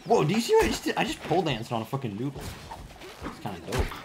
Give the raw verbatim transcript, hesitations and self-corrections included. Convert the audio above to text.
Whoa, do you see what I just did? I just pole danced on a fucking noodle. It's kind of dope.